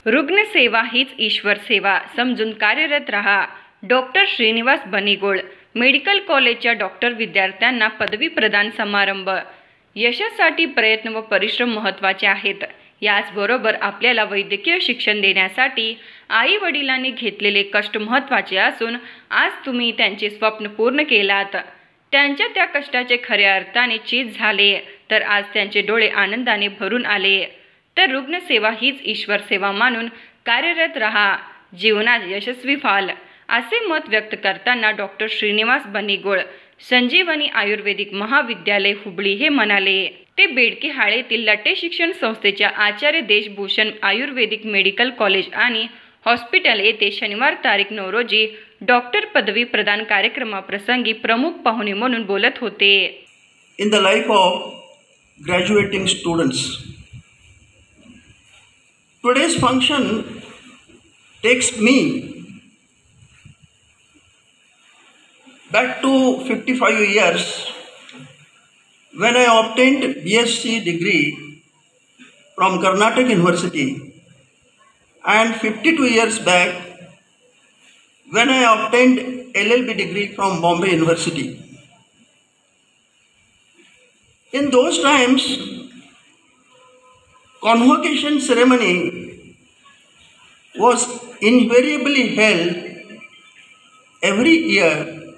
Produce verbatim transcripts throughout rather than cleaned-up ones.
रुग्णसेवा हीच ईश्वर सेवा समजून कार्यरत रहा. डॉक्टर श्रीनिवास बनिगोळ. मेडिकल कॉलेजच्या डॉक्टर विद्यार्थ्यांना पदवी प्रदान समारंभ. यशासाठी प्रयत्न व परिश्रम महत्त्वाचे आहेत. याचबरोबर आपल्याला वैद्यकीय शिक्षण देण्यासाठी आई वडिलांनी घेतलेले कष्ट महत्त्वाचे असून आज तुम्ही त्यांचे स्वप्न पूर्ण केलात. त्यांच्या त्या कष्टाचे खऱ्या अर्थाने चीज झाले तर आज त्यांचे डोळे आनंदाने भरून आले. तर रुग्णसेवा हीच ईश्वर सेवा मानून कार्यरत रहा, जीवनात यशस्वी व्हाल, असे मत व्यक्त करताना डॉक्टर श्रीनिवास बनिगोळ, संजीवनी आयुर्वेदिक महाविद्यालय हुबळी हे म्हणाले. ते बेडके हाळेतील लटे शिक्षण संस्थेच्या आचार्य देशभूषण आयुर्वेदिक मेडिकल कॉलेज आणि हॉस्पिटल येथे शनिवार तारीख नऊ रोजी डॉक्टर पदवी प्रदान कार्यक्रमाप्रसंगी प्रमुख पाहुणे म्हणून बोलत होते. In the life of graduating students, today's function takes me back to fifty-five years when I obtained B S c degree from Karnataka University, and fifty-two years back when I obtained L L B degree from Bombay University. In those times, convocation ceremony was invariably held every year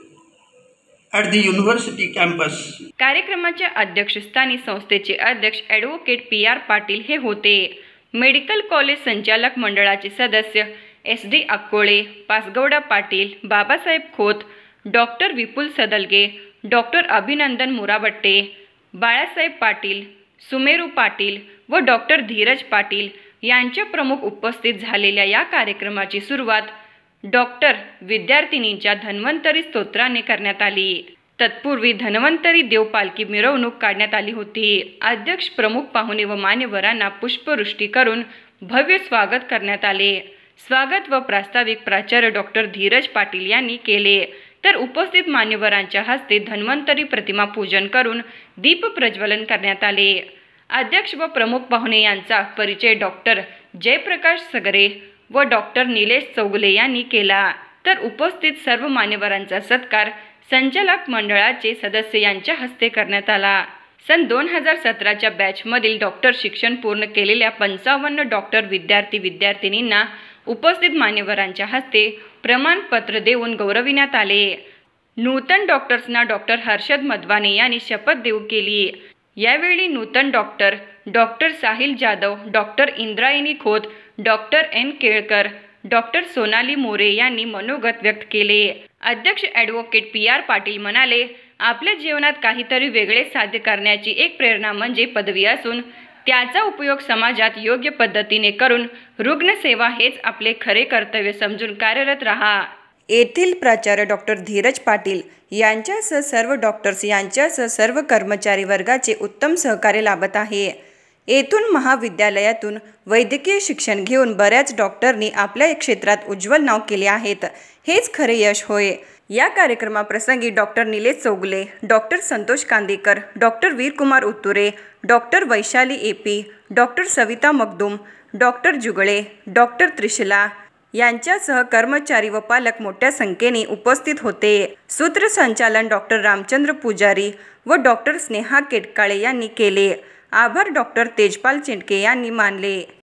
at the university campus. कार्यक्रमाच्या अध्यक्षस्थानी संस्थेचे अध्यक्ष advocate P R Patil हे होते. Medical college संचालक मंडळाचे सदस्य S D Akkole, Pasgouda Patil, Babasaheb Khot, doctor Vipul Sadalge, doctor Abhinandan Murabatte, Balasaheb Patil, Sumeru Patil व डॉक्टर धीरज पाटील यांच्या प्रमुख उपस्थित झालेल्या या कार्यक्रमाची सुरुवात डॉक्टर विद्यार्थिनींच्या धन्वंतरी स्तोत्राने करण्यात आली. तत्पूर्वी धन्वंतरी देवपालकी मिरवणूक काढण्यात आली होती. अध्यक्ष, प्रमुख पाहुणे व मान्यवरांना पुष्पवृष्टी करून भव्य स्वागत करण्यात आले. स्वागत व प्रास्ताविक प्राचार्य डॉक्टर धीरज पाटील यांनी केले, तर उपस्थित मान्यवरांच्या हस्ते धन्वंतरी प्रतिमा पूजन करून दीप प्रज्वलन करण्यात आले. अध्यक्ष व प्रमुख पाहुणे यांचा परिचय डॉक्टर जयप्रकाश सगरे व डॉक्टर निलेश चौगुले यांनी केला, तर उपस्थित सर्व मान्यवरांचा सत्कार संचालक मंडळाचे सदस्य यांच्या हस्ते करण्यात आला. सन दोन हजार सतराच्या बॅचमधील डॉक्टर शिक्षण पूर्ण केलेल्या पंचावन्न डॉक्टर विद्यार्थी विद्यार्थिनींना उपस्थित मान्यवरांच्या हस्ते प्रमाणपत्र देऊन गौरविण्यात आले. नूतन डॉक्टर्सना डॉक्टर हर्षद मधवाने यांनी शपथ देऊ केली. यावेळी नूतन doctor doctor Sahil Jadhav, doctor Indrayani Khot, doctor N Kelkar, doctor Sonali More यांनी मनोगत व्यक्त केले. अध्यक्ष ॲडव्होकेट पी आर पाटील म्हणाले, आपल्या जीवनात काहीतरी वेगळे साध्य करण्याची एक प्रेरणा म्हणजे पदवी असून त्याचा उपयोग समाजात योग्य पद्धतीने करून रुग्णसेवा हेच आपले खरे कर्तव्य समजून कार्यरत रहा. येथील प्राचार्य डॉक्टर धीरज पाटील यांच्यासह सर्व डॉक्टर्स यांच्यासह सर्व कर्मचारी वर्गाचे उत्तम सहकार्य लाभत आहे. येथून महाविद्यालयातून वैद्यकीय शिक्षण घेऊन बऱ्याच डॉक्टरनी आपल्या क्षेत्रात उज्ज्वल नाव केले आहेत. हेच खरे यश होय. या कार्यक्रमाप्रसंगी doctor Nilesh Chougule, doctor Santosh Kandekar, doctor Veerkumar Utture, doctor Vaishali A P, doctor Savita Magdum, doctor Jugale, doctor Trishala यांच्यासह कर्मचारी व पालक मोठ्या संख्येने उपस्थित होते. सूत्रसंचालन डॉक्टर रामचंद्र पुजारी व डॉक्टर स्नेहा केटकाळे यांनी केले. आभार डॉक्टर तेजपाल चिंटके यांनी मानले.